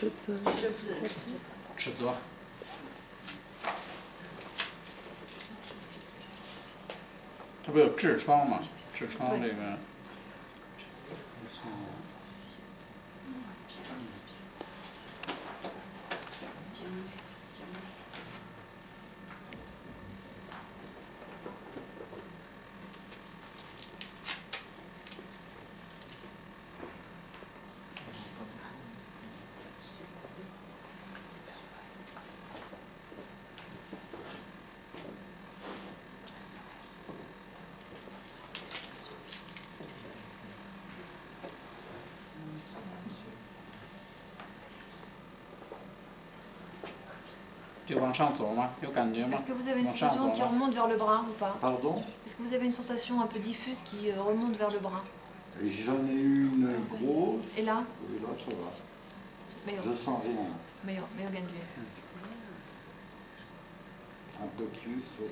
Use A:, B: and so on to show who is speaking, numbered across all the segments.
A: 斥责。这不有痔疮吗？痔疮这个。就往上走吗？有感觉吗？
B: Est-ce que vous avez une sensation qui remonte vers le bras ou pas?
C: Pardon?
B: Est-ce que vous avez une sensation un peu diffuse qui remonte vers le bras?
C: J'en ai eu une grosse.
B: Et là?
C: Et là, ça va.
B: Meilleur.
C: Je sens rien.
B: Meilleur gandué.
C: Un peu plus, oui.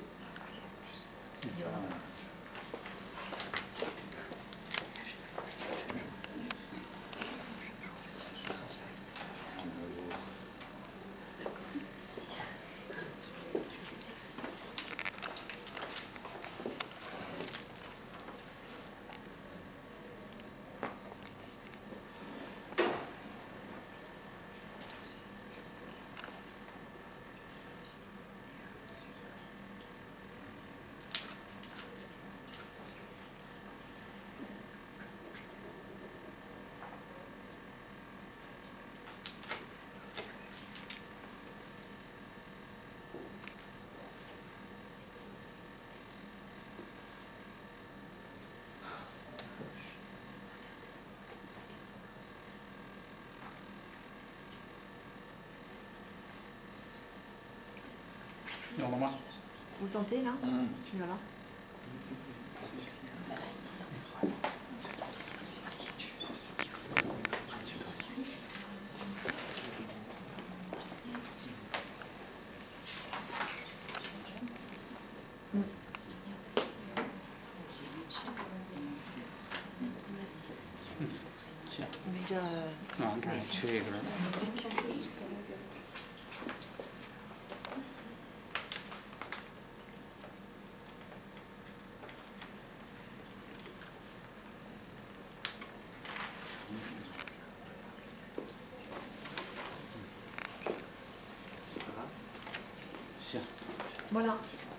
B: Vous sentez là? Voilà. Déjà.
A: Non, 这儿缺一根。行。
B: Voilà.